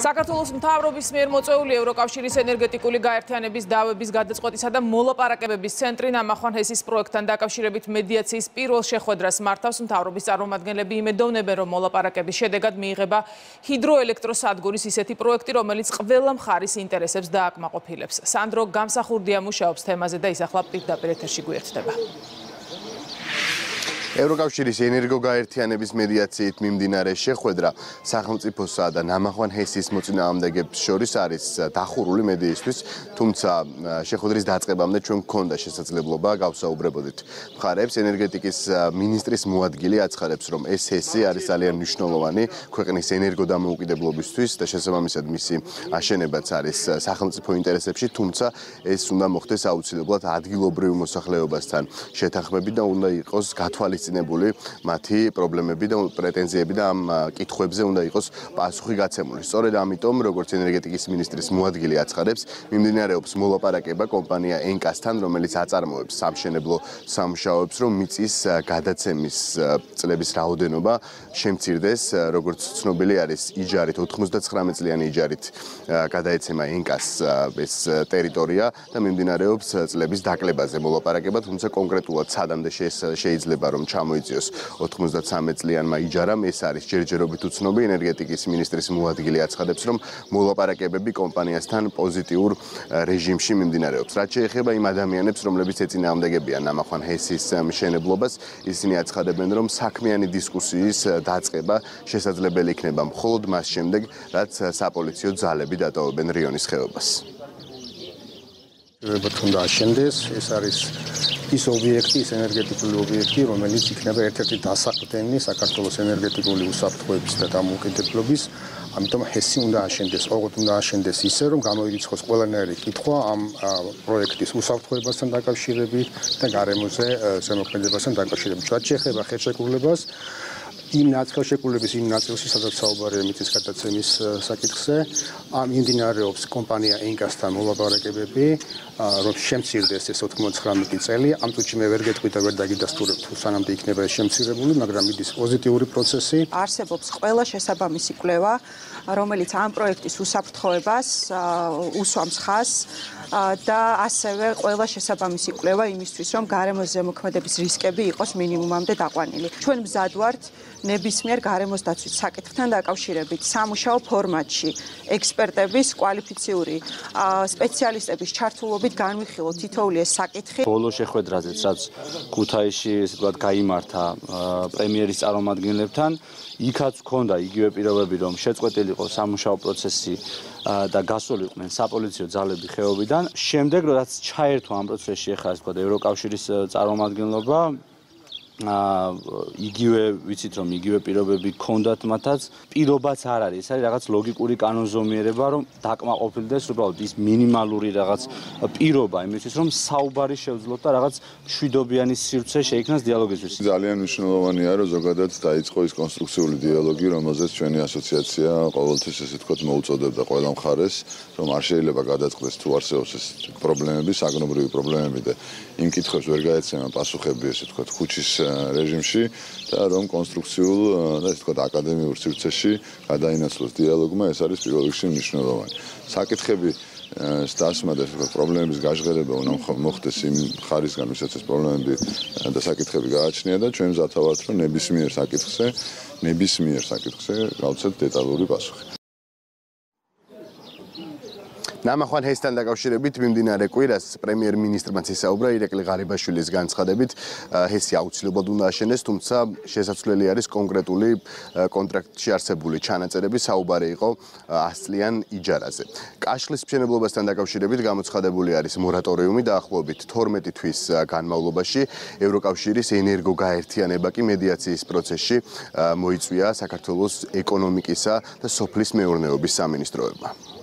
საქართველოს მთავრობის მიერ მოწვეული ევროკავშირის ენერგეტიკული გაერთიანების დავების გადაწყვეტისა და მოლაპარაკებების ცენტრი ნამახვანჰესის პროექტთან დაკავშირებით მედიაციის პირველ შეხვედრას მართავს. მთავრობის წარმომადგენლები იმედოვნებენ, რომ მოლაპარაკების შედეგად მიიღება ჰიდროელექტროსადგურის ისეთი პროექტი, რომელიც ყველა მხარის ინტერესებს დააკმაყოფილებს. სანდრო გამსახურდია მუშაობს თემაზე და ის ახლა პირდაპირ ეთერში გვერდება. ევროკავშირის ენერგოგაერთიანების მედიაციით მიმდინარე შეხვედრა სახელმწიფოსა და ნამახვანჰესის მოწინააღმდეგეებს შორის არის დახურული მედიისთვის, თუმცა შეხვედრის დაწყებამდე ჩვენ გქონდა შესაძლებლობა გავსაუბრებოდით მხარეებს. ენერგეტიკის მინისტრის მოადგილე აცხადებს, რომ ეს ჰესი არის ძალიან მნიშვნელოვანი ქვეყნის ენერგოდამოუკიდებლობისთვის და შესაბამისად მისი აშენებაც არის სახელმწიფო ინტერესებში, თუმცა ეს უნდა მოხდეს აუცილებლად ადგილობრივ მოსახლეობასთან შეთანხმებით და უნდა იყოს გათვალისწინებული მათი პრობლემები და პრეტენზიები და ამ კითხვებზე უნდა იყოს პასუხი გაცემული. სწორედ ამიტომ, როგორც ენერგეტიკის მინისტრის მოადგილე აცხადებს, მიმდინარეობს მოლაპარაკება კომპანია ენკასთან, რომელიც აწარმოებს სამშენებლო სამუშაოებს, რომ მიწის გადაცემის წლების რაოდენობა შემცირდეს. როგორც ცნობილი არის, იჯარით 99 წლიანი იჯარით გადაეცემა ენკას ეს ტერიტორია და მიმდინარეობს წლების დაკლებაზე მოლაპარაკება, თუმცა კონკრეტულად სამდე შეიძლება რომ ჩამოიწიოს 93 წლიანმა იჯარამ. ეს არის ჯერჯერობით უცნობი. ენერგეტიკის მინისტრის მოადგილე აცხადებს, რომ მოლაპარაკებები კომპანიასთან პოზიტიურ რეჟიმში მიმდინარეობს. რაც შეეხება იმ ადამიანებს, რომლებიც ეწინააღმდეგებიან ნამახვანჰესის მშენებლობას, ისინი აცხადებენ, რომ საქმიანი დისკუსიის დაწყება შესაძლებელი იქნება მხოლოდ მას შემდეგ, რაც საპოლიციო ძალები დატოვებენ რიონის ხეობას. უნდა აშენდეს, ეს არის ის ობიექტი, ის ენერგეტიკული ობიექტი, რომელიც იქნება ერთ-ერთი დასაყრდენი საქართველოს ენერგეტიკული უსაფრთხოების და დამოუკიდებლობის. ამიტომ ჰესი უნდა აშენდეს, ოღონდ უნდა აშენდეს ისე, რომ გამოირიცხოს ყველანაირი კითხვა ამ პროექტის უსაფრთხოებასთან დაკავშირებით და გარემოზე ზემოქმედებასთან დაკავშირებით. რაც შეეხება ხელშეკრულებას, იმ ხელშეკრულების იმ ნაწილში, სადაც საუბარია მიწის გადაცემის საკითხზე, მიმდინარეობს კომპანია ენკასთან მოლაპარაკებები, რომ შემცირდეს ეს 99 წელი. ამ წუთში მე ვერ გეტყვი და ვერ დაგიდასტურებ თუ სანამდე იქნება ეს შემცირებული, მაგრამ მიდის პოზიტიური პროცესი. არსებობს ყველა შესაბამისი კვლევა, რომელიც ამ პროექტის უსაფრთხოებას უსვამს ხაზს და ასევე ყველა შესაბამისი კვლევა იმისთვის, რომ გარემოს ზემოქმედების რისკები იყოს მინიმუმამდე დაყვანილი. ჩვენ მზად ვართ ნებისმიერ გარემოს დაცვის საკითხთან დაკავშირებით სამუშაო ფორმატში ექსპერტების კვალიფიციური სპეციალისტების ჩართულობით განვიხილოთ თითოეული ეს საკითხი. ბოლო შეხვედრაზეც, რაც ქუთაისში ესე ვთქვათ გაიმართა პრემიერის წარმომადგენლებთან, იქაც ჰქონდა იგივე პირობები, რომ შეწყვეტილი იყო სამუშაო პროცესი და გასულიყვნენ საპოლიციო ძალები ხეობიდან. შემდეგ, რაც ჩაერთო ამ პროცესში ახლა ასე ვთქვათ ევროკავშირის წარმომადგენლობა, იგივე ვიცით რომ იგივე პირობები ჰქონდათ მათაც, პირობაც არ არის, ეს არის რაღაც ლოგიკური კანონზომიერება, რომ დაკმაყოფილდეს უბრალოდ ის მინიმალური რაღაც პირობა იმისთვის, რომ საუბარი შევძლოთ და რაღაც მშვიდობიანი სივრცე შეიქმნას დიალოგისთვის. ძალიან მნიშვნელოვანია, რომ ზოგადად დაიწყო ის კონსტრუქციული დიალოგი, რომელზეც ჩვენი ასოციაცია ყოველთვის ესე ვთქვათ მოუწოდებდა ყველა მხარეს, რომ არ შეიძლება გადაწყდეს თუ არსებობს ეს პრობლემები, საგნობრივი პრობლემები და იმ კითხვებს ვერ გაეცემა პასუხები ესე ვთქვათ ქუჩის რეჟიმში და რომ კონსტრუქციულ და ესე ვთქვათ აკადემიურ სივრცეში გადაინაცვლოს დიალოგმა, ეს არის პირველ რიგში მნიშვნელოვანი. საკითხები დასმა და პრობლემების გაჟღერება უნდა მოხდეს იმ ხარისგან, ვისაც ეს პრობლემები და საკითხები გააჩნია და ჩვენ მზათა ვართ, რომ ნებისმიერ საკითხზე გავცეთ დეტალური პასუხი. ნამახვანჰესთან დაკავშირებით მიმდინარე კვირას პრემიერ-მინისტრმა ისაუბრა ირაკლი ღარიბაშვილის განცხადებით, ჰესი აუცილებლად უნდა აშენდეს, თუმცა შესაძლებელი არის კონკრეტული კონტრაქტში არსებული ჩანაწერები, საუბარი იყო 100 წლიან იჯარაზე. კაშხლის მშენებლობასთან დაკავშირებით გამოცხადებული არის მორატორიუმი დაახლოებით 12 თვის განმავლობაში. ევროკავშირის ენერგოგაერთიანება კი მედიაციის პროცესში მოიწვია საქართველოს ეკონომიკისა და სოფლის მეურნეობის სამინისტროებმა.